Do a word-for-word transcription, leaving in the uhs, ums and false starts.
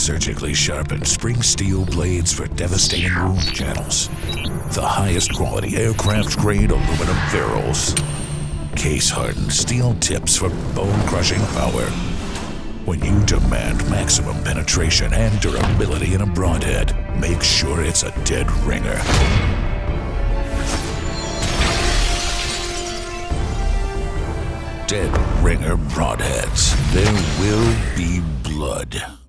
surgically sharpened spring steel blades for devastating wound channels. The highest quality aircraft-grade aluminum ferrules. Case-hardened steel tips for bone-crushing power. When you demand maximum penetration and durability in a broadhead, make sure it's a dead ringer. Dead ringer broadheads. There will be blood.